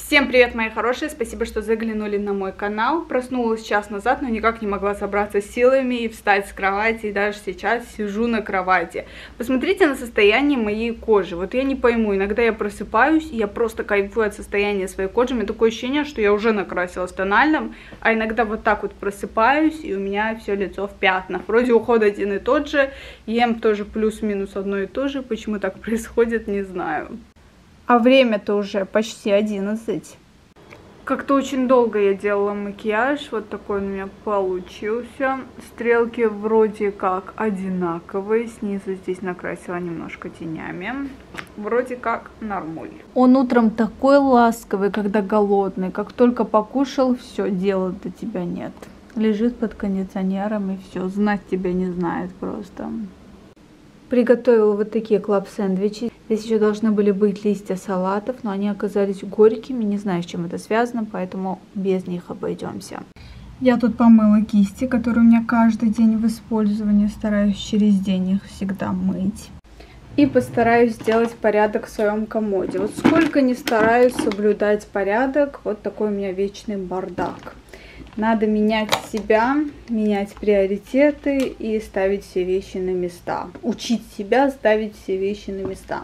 Всем привет, мои хорошие! Спасибо, что заглянули на мой канал. Проснулась час назад, но никак не могла собраться с силами и встать с кровати. И даже сейчас сижу на кровати. Посмотрите на состояние моей кожи. Вот я не пойму, иногда я просыпаюсь, и я просто кайфую от состояния своей кожи. У меня такое ощущение, что я уже накрасилась тональным. А иногда вот так вот просыпаюсь, и у меня все лицо в пятнах. Вроде уход один и тот же, ем тоже плюс-минус одно и то же. Почему так происходит, не знаю. А время-то уже почти 11. Как-то очень долго я делала макияж. Вот такой он у меня получился. Стрелки вроде как одинаковые. Снизу здесь накрасила немножко тенями. Вроде как нормуль. Он утром такой ласковый, когда голодный. Как только покушал, все, дела до тебя нет. Лежит под кондиционером и все. Знать тебя не знает просто. Приготовила вот такие клаб-сэндвичи. Здесь еще должны были быть листья салатов, но они оказались горькими. Не знаю, с чем это связано, поэтому без них обойдемся. Я тут помыла кисти, которые у меня каждый день в использовании. Стараюсь через день их всегда мыть. И постараюсь сделать порядок в своем комоде. Вот сколько ни стараюсь соблюдать порядок, вот такой у меня вечный бардак. Надо менять себя, менять приоритеты и ставить все вещи на места. Учить себя ставить все вещи на места.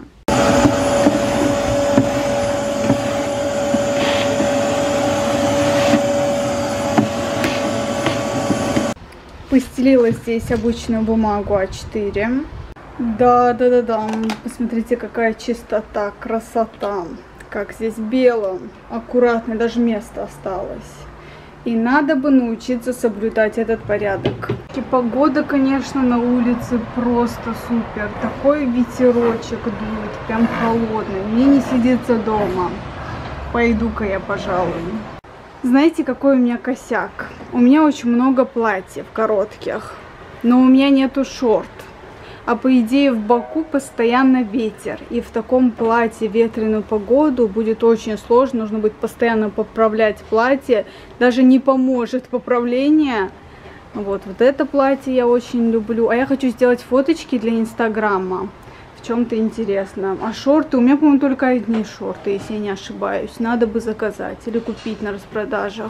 Постелила здесь обычную бумагу А4. Да. Посмотрите, какая чистота, красота. Как здесь бело, аккуратно, даже место осталось. И надо бы научиться соблюдать этот порядок. И погода, конечно, на улице просто супер. Такой ветерочек дует, прям холодный. Мне не сидится дома. Пойду-ка я, пожалуй. Знаете, какой у меня косяк? У меня очень много платьев коротких, но у меня нету шорт. А по идее в Баку постоянно ветер. И в таком платье в ветреную погоду будет очень сложно. Нужно будет постоянно поправлять платье. Даже не поможет поправление. Вот это платье я очень люблю. А я хочу сделать фоточки для Инстаграма. В чем-то интересно. А шорты? У меня, по-моему, только одни шорты, если я не ошибаюсь. Надо бы заказать или купить на распродажах.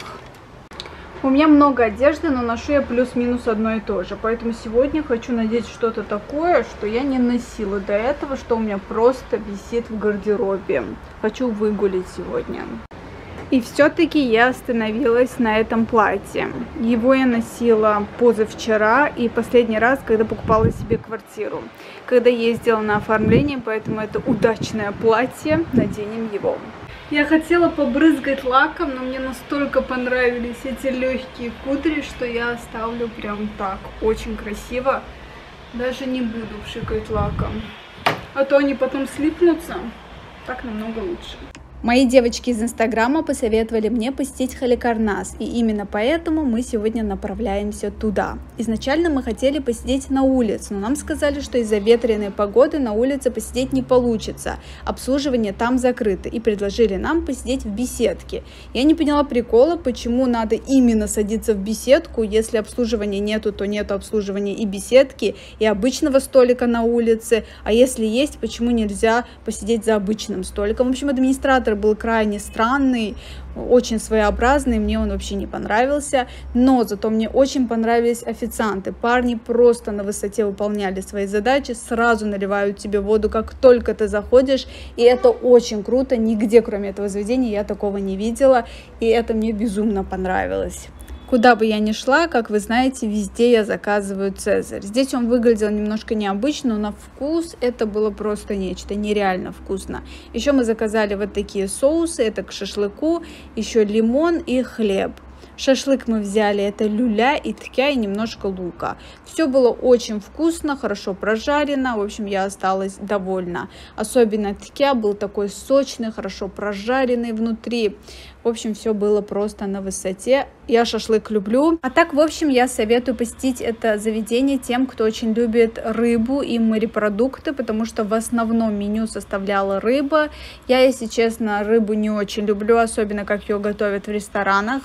У меня много одежды, но ношу я плюс-минус одно и то же. Поэтому сегодня хочу надеть что-то такое, что я не носила до этого, что у меня просто висит в гардеробе. Хочу выгулить сегодня. И все-таки я остановилась на этом платье. Его я носила позавчера и последний раз, когда покупала себе квартиру. Когда ездила на оформление, поэтому это удачное платье. Наденем его. Я хотела побрызгать лаком, но мне настолько понравились эти легкие кудри, что я оставлю прям так. Очень красиво. Даже не буду пшикать лаком. А то они потом слипнутся. Так намного лучше. Мои девочки из Инстаграма посоветовали мне посетить Халикарнас, и именно поэтому мы сегодня направляемся туда. Изначально мы хотели посидеть на улице, но нам сказали, что из-за ветреной погоды на улице посидеть не получится, обслуживание там закрыто, и предложили нам посидеть в беседке. Я не поняла прикола, почему надо именно садиться в беседку, если обслуживания нету, то нету обслуживания и беседки, и обычного столика на улице, а если есть, почему нельзя посидеть за обычным столиком. В общем, администратор был крайне странный, очень своеобразный, мне он вообще не понравился, но зато мне очень понравились официанты. Парни просто на высоте выполняли свои задачи, сразу наливают тебе воду, как только ты заходишь, и это очень круто, нигде кроме этого заведения я такого не видела, и это мне безумно понравилось. Куда бы я ни шла, как вы знаете, везде я заказываю Цезарь. Здесь он выглядел немножко необычно, но на вкус это было просто нечто, нереально вкусно. Еще мы заказали вот такие соусы, это к шашлыку, еще лимон и хлеб. Шашлык мы взяли, это люля и ткя и немножко лука. Все было очень вкусно, хорошо прожарено, в общем, я осталась довольна. Особенно ткя был такой сочный, хорошо прожаренный внутри. В общем, все было просто на высоте. Я шашлык люблю. А так, в общем, я советую посетить это заведение тем, кто очень любит рыбу и морепродукты, потому что в основном меню составляла рыба. Я, если честно, рыбу не очень люблю, особенно как ее готовят в ресторанах. То есть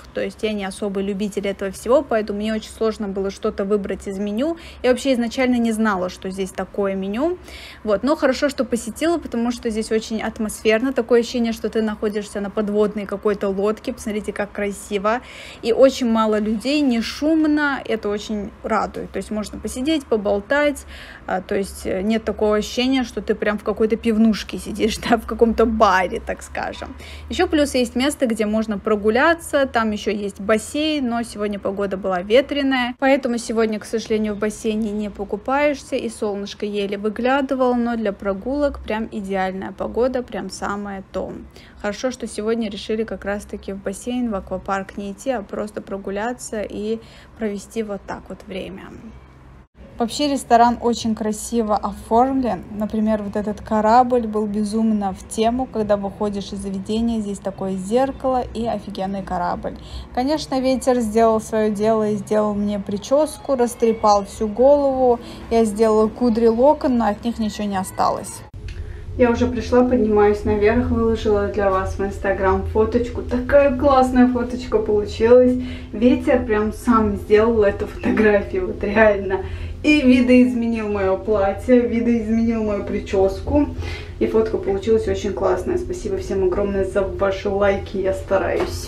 есть я не особый любитель этого всего, поэтому мне очень сложно было что-то выбрать из меню. Я вообще изначально не знала, что здесь такое меню. Вот. Но хорошо, что посетила, потому что здесь очень атмосферно. Такое ощущение, что ты находишься на подводной какой-то лодке. Посмотрите, как красиво. И очень мало людей, не шумно. Это очень радует. То есть можно посидеть, поболтать. То есть нет такого ощущения, что ты прям в какой-то пивнушке сидишь, да, в каком-то баре, так скажем. Еще плюс есть место, где можно прогуляться. Там еще есть бассейн, но сегодня погода была ветреная. Поэтому сегодня, к сожалению, в бассейне не покупаешься. И солнышко еле выглядывало, но для прогулок прям идеальная погода, прям самое то. Хорошо, что сегодня решили как раз-таки в бассейн, в аквапарк не идти, а просто прогуляться и провести вот так вот время. Вообще ресторан очень красиво оформлен. Например, вот этот корабль был безумно в тему, когда выходишь из заведения, здесь такое зеркало и офигенный корабль. Конечно, ветер сделал свое дело и сделал мне прическу, растрепал всю голову. Я сделала кудри локон, но от них ничего не осталось. Я уже пришла, поднимаюсь наверх, выложила для вас в Инстаграм фоточку. Такая классная фоточка получилась. Ветер прям сам сделал эту фотографию, вот реально. И видоизменил мое платье, видоизменил мою прическу. И фотка получилась очень классная. Спасибо всем огромное за ваши лайки, я стараюсь.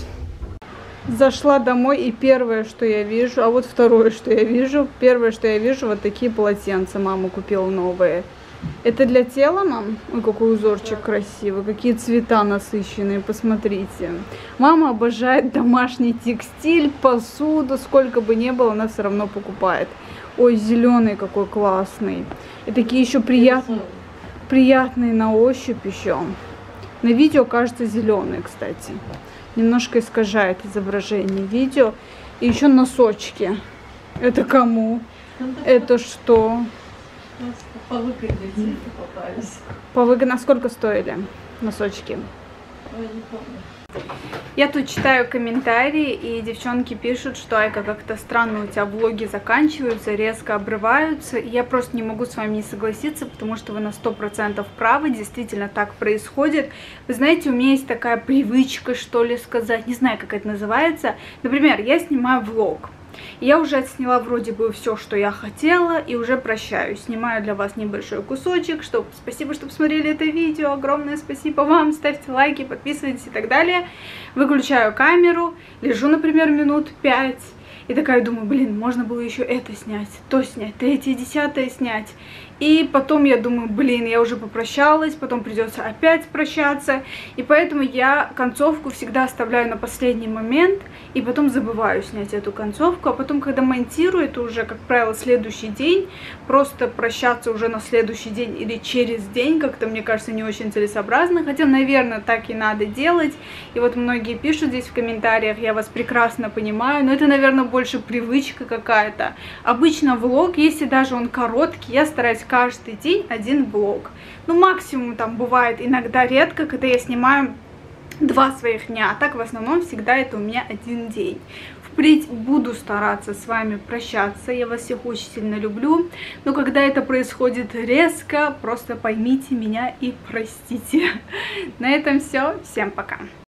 Зашла домой, и первое, что я вижу, а вот второе, что я вижу. Первое, что я вижу, вот такие полотенца мама купила новые. Это для тела, мам? Ой, какой узорчик красивый, какие цвета насыщенные, посмотрите. Мама обожает домашний текстиль, посуду, сколько бы ни было, она все равно покупает. Ой, зеленый какой классный. И такие еще приятные на ощупь еще. На видео кажется зеленый, кстати. Немножко искажает изображение видео. И еще носочки. Это кому? Это что? По выгоде попались. По выгоде сколько стоили носочки? Ой, не помню. Я тут читаю комментарии, и девчонки пишут, что Айка, как-то странно у тебя влоги заканчиваются, резко обрываются. И я просто не могу с вами не согласиться, потому что вы на 100% правы, действительно так происходит. Вы знаете, у меня есть такая привычка, что ли, сказать, не знаю, как это называется. Например, я снимаю влог. Я уже отсняла вроде бы все, что я хотела, и уже прощаюсь. Снимаю для вас небольшой кусочек. Спасибо, что посмотрели это видео. Огромное спасибо вам. Ставьте лайки, подписывайтесь и так далее. Выключаю камеру, лежу, например, минут 5. И такая думаю, блин, можно было еще это снять, то снять, 3-е, 10-е снять. И потом я думаю, блин, я уже попрощалась, потом придется опять прощаться. И поэтому я концовку всегда оставляю на последний момент, и потом забываю снять эту концовку. А потом, когда монтирую, это уже, как правило, следующий день. Просто прощаться уже на следующий день или через день, как-то, мне кажется, не очень целесообразно. Хотя, наверное, так и надо делать. И вот многие пишут здесь в комментариях, я вас прекрасно понимаю, но это, наверное, больше привычка какая-то. Обычно влог, если даже он короткий, я стараюсь каждый день один влог. Ну, максимум там бывает иногда редко, когда я снимаю 2 своих дня, а так в основном всегда это у меня 1 день. Впредь буду стараться с вами прощаться, я вас всех очень сильно люблю, но когда это происходит резко, просто поймите меня и простите. На этом все, всем пока.